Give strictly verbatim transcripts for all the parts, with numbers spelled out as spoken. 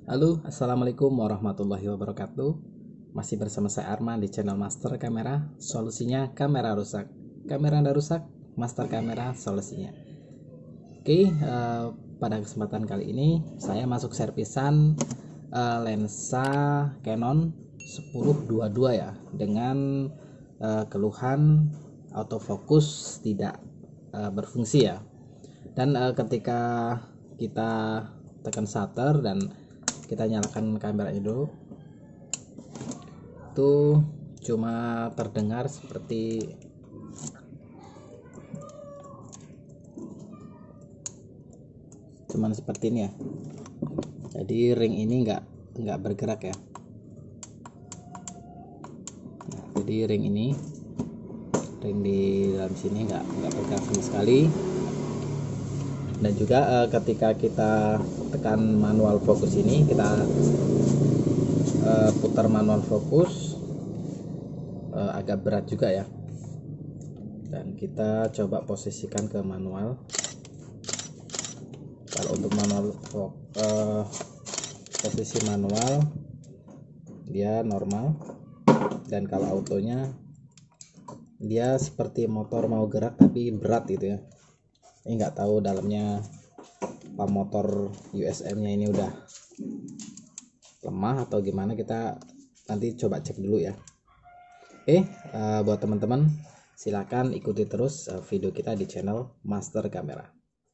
Halo, assalamualaikum warahmatullahi wabarakatuh. Masih bersama saya Arman di channel Master Kamera. Solusinya kamera rusak. Kamera Anda rusak, Master Kamera solusinya. Oke, eh, pada kesempatan kali ini saya masuk servisan eh, lensa Canon sepuluh dua puluh dua ya, dengan eh, keluhan autofocus tidak eh, berfungsi ya. Dan eh, ketika kita tekan shutter dan kita nyalakan kameranya dulu, tuh cuma terdengar seperti cuman seperti ini ya. Jadi ring ini enggak enggak bergerak ya. Nah, jadi ring ini ring di dalam sini enggak enggak bergerak sama sekali. Dan juga eh, ketika kita tekan manual fokus ini, kita eh, putar manual fokus, eh, agak berat juga ya. Dan kita coba posisikan ke manual. Kalau untuk manual eh, posisi manual dia normal, dan kalau autonya dia seperti motor mau gerak tapi berat gitu ya. Ini nggak tahu dalamnya apa motor U S M nya ini udah lemah atau gimana, kita nanti coba cek dulu ya. Oke, uh, buat teman-teman silakan ikuti terus uh, video kita di channel Master Kamera.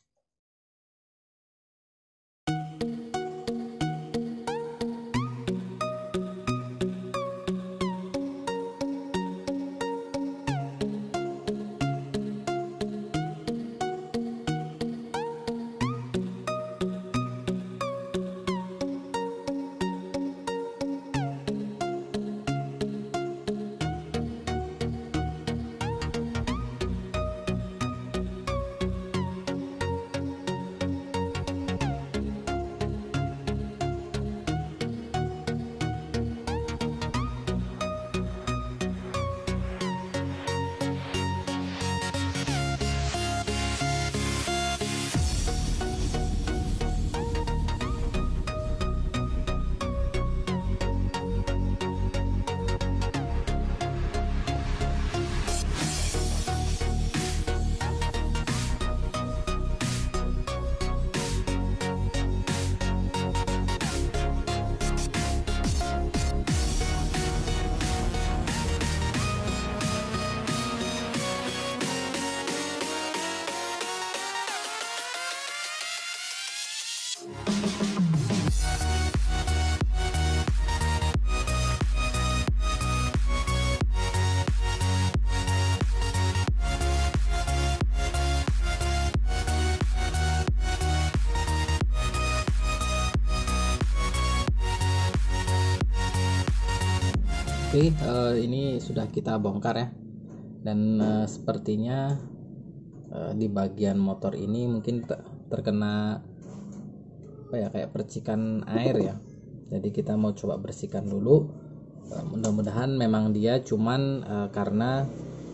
Oke, uh, ini sudah kita bongkar ya, dan uh, sepertinya uh, di bagian motor ini mungkin terkena apa ya, kayak percikan air ya. Jadi kita mau coba bersihkan dulu. Uh, mudah-mudahan memang dia cuman uh, karena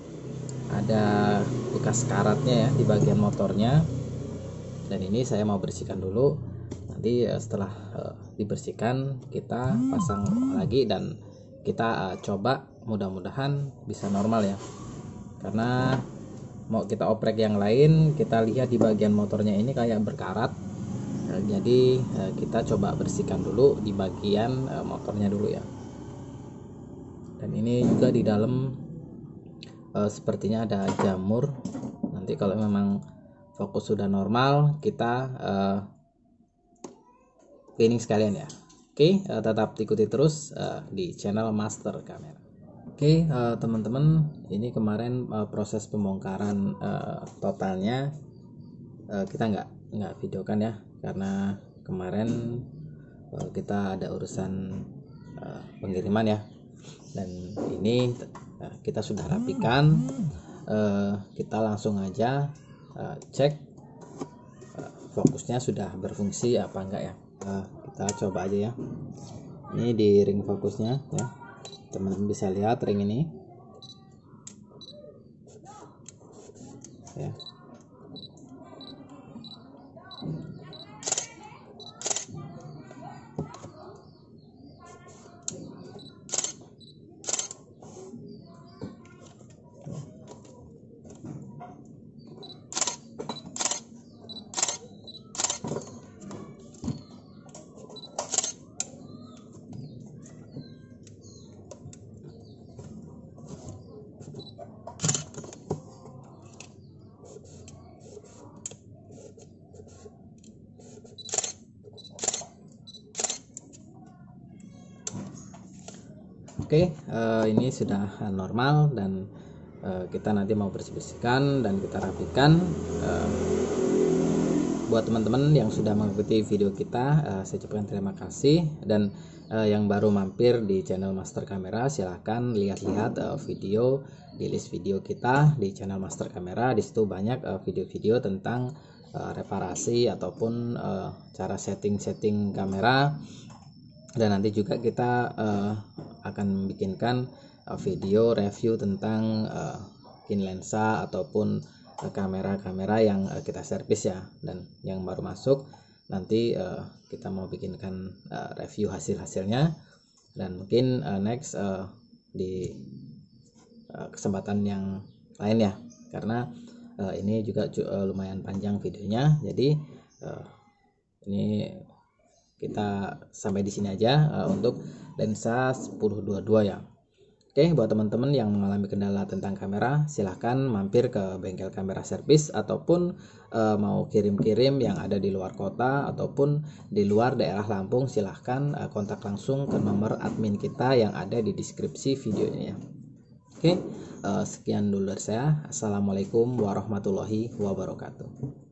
ada bekas karatnya ya di bagian motornya. Dan ini saya mau bersihkan dulu. Nanti uh, setelah uh, dibersihkan kita pasang lagi dan kita uh, coba, mudah-mudahan bisa normal ya. Karena mau kita oprek yang lain, kita lihat di bagian motornya ini kayak berkarat. Uh, jadi uh, kita coba bersihkan dulu di bagian uh, motornya dulu ya. Dan ini juga di dalam uh, sepertinya ada jamur. Nanti kalau memang fokus sudah normal, kita uh, cleaning sekalian ya. Oke, uh, tetap ikuti terus uh, di channel Master Kamera. Oke, uh, teman-teman, ini kemarin uh, proses pembongkaran uh, totalnya uh, kita nggak nggak videokan ya, karena kemarin uh, kita ada urusan uh, pengiriman ya. Dan ini uh, kita sudah rapikan, uh, kita langsung aja uh, cek uh, fokusnya sudah berfungsi apa enggak ya. Uh, kita coba aja ya. Ini di ring fokusnya ya, teman-teman bisa lihat ring ini ya. Oke, uh, ini sudah normal dan uh, kita nanti mau bersih-bersihkan dan kita rapikan. Uh, buat teman-teman yang sudah mengikuti video kita, uh, saya ucapkan terima kasih. Dan uh, yang baru mampir di channel Master Kamera, silahkan lihat-lihat uh, video di list video kita di channel Master Kamera. Di situ banyak uh, video-video tentang uh, reparasi ataupun uh, cara setting-setting kamera. Dan nanti juga kita uh, akan membikinkan uh, video review tentang uh, kin lensa ataupun uh, kamera-kamera yang uh, kita servis ya. Dan yang baru masuk nanti uh, kita mau bikinkan uh, review hasil-hasilnya. Dan mungkin uh, next uh, di uh, kesempatan yang lain ya, karena uh, ini juga uh, lumayan panjang videonya. Jadi uh, ini kita sampai di sini aja uh, untuk lensa sepuluh dua puluh dua ya. Oke, buat teman-teman yang mengalami kendala tentang kamera, silahkan mampir ke bengkel kamera servis ataupun uh, mau kirim-kirim yang ada di luar kota ataupun di luar daerah Lampung, silahkan uh, kontak langsung ke nomor admin kita yang ada di deskripsi video ini ya. Oke, uh, sekian dulu dari saya. Assalamualaikum warahmatullahi wabarakatuh.